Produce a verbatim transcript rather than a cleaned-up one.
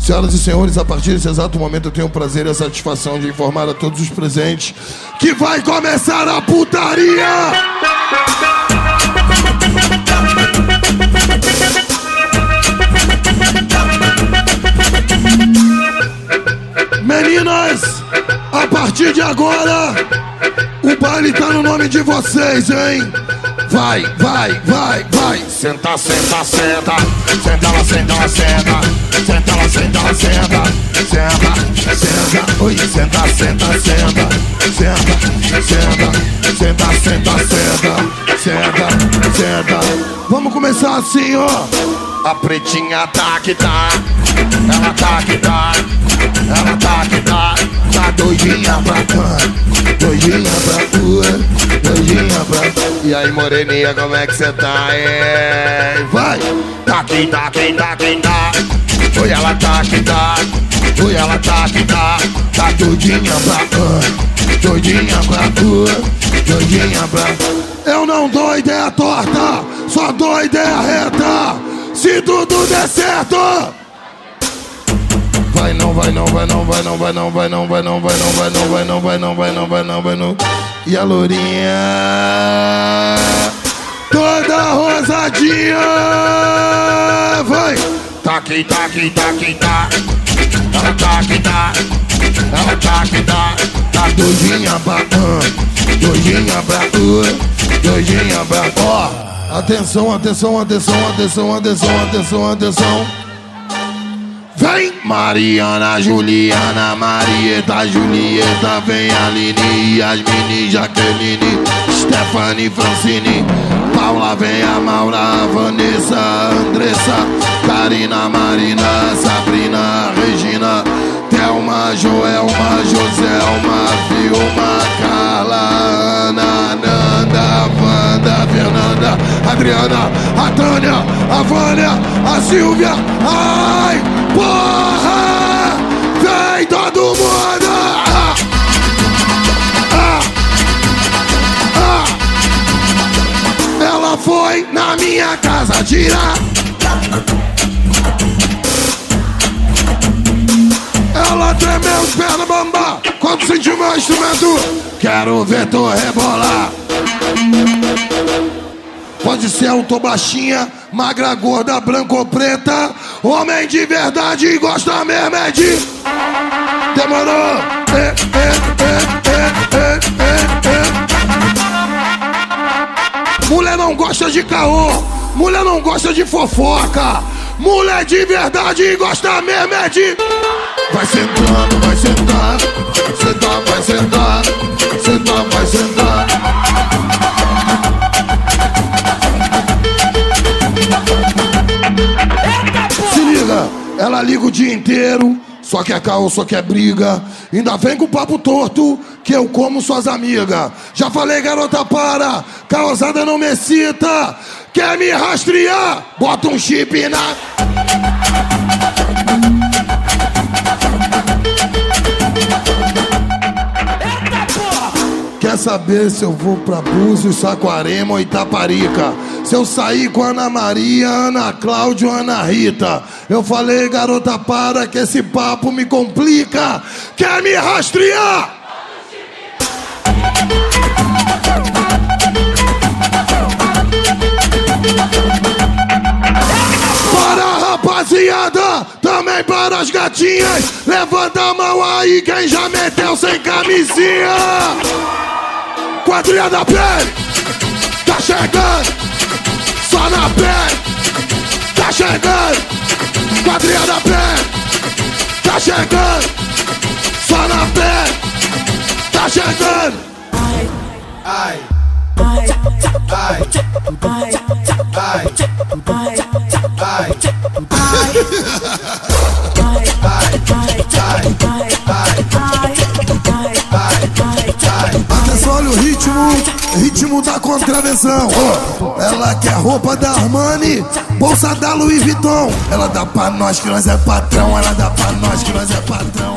Senhoras e senhores, a partir desse exato momento eu tenho o prazer e a satisfação de informar a todos os presentes que vai começar a putaria! Meninas, a partir de agora, o baile tá no nome de vocês, hein? Vai, vai, vai, vai. Senta, senta, senta. Senta lá, senta lá, senta. Senta lá, senta lá, senta. Senta, senta. Oi, senta, senta, senta. Senta, senta. Senta, senta, senta. Senta, senta. Vamos começar assim, ó. A pretinha tá que tá. Ela tá que tá. Ela tá que tá. Tá doidinha pra cá. Doidinha pra rua. Doidinha pra... E aí, moreninha, como é que cê tá, hein? Vai! Tá aqui, tá aqui, tá aqui, tá. Oi, ela tá aqui, tá. Oi, ela tá aqui, tá. Tá doidinha pra cá. Doidinha pra rua. Doidinha pra... Eu não dou ideia torta, só dou ideia reta. Se tudo der certo... Vai não, vai não, vai não, vai não, vai não, vai não, vai não, vai não, vai não, vai não, vai não, vai não, vai não, vai não. E a lourinha toda rosadinha, vai. Tá aqui, tá aqui, tá aqui, tá. Ela tá aqui, tá. Ela tá aqui, tá. Tá doidinha pra uh, doidinha pra uh, doidinha pra ó. Oh, atenção, atenção, atenção, atenção, atenção, atenção, atenção. Vem Mariana, Juliana, Marieta, Julieta, vem Aline, Yasmine, Jaqueline, Stephanie, Francine, Paula, vem a Maura, a Vanessa, Andressa, Karina, Marina, Sabrina, Regina, Thelma, Joelma, Joselma, Vilma, Carla, Ana, Nanda, Wanda, Fernanda, Adriana, a Tânia, a Vânia, a Silvia, ai, porra! Vem todo mundo! Ah, ah, ah. Ela foi na minha casa tirar. Ela tremeu os pernas bamba quando sentiu meu instrumento. Quero ver tu rebolar. Pode ser alto, baixinha, magra, gorda, branca ou preta. Homem de verdade gosta mesmo é de... Demorou. É, é, é, é, é, é. Mulher não gosta de caô. Mulher não gosta de fofoca. Mulher de verdade gosta mesmo é de... Vai sentando, vai sentar. Sentar, vai sentar. Sentar, vai sentar. Se liga, ela liga o dia inteiro. Só quer caô, só quer briga. Ainda vem com papo torto que eu como suas amigas. Já falei, garota, para. Causada não me excita. Quer me rastrear? Bota um chip na... Quer saber se eu vou pra Búzios, Saquarema ou Itaparica? Se eu sair com Ana Maria, Ana Cláudia ou Ana Rita? Eu falei, garota, para que esse papo me complica. Quer me rastrear? Para, rapaziada, também para as gatinhas. Levanta a mão aí quem já meteu sem camisinha. Quadrilha da pele, tá chegando. Só na pele, tá chegando. Quadrilha da pele, tá chegando. Só na pele, tá chegando. Ai, ai, ai, ai, ai, ai, ai, atenção, olha o ritmo, ritmo da contravenção. Oh, ela quer roupa da Armani, bolsa da Louis Vuitton. Ela dá pra nós que nós é patrão, ela dá pra nós que nós é patrão.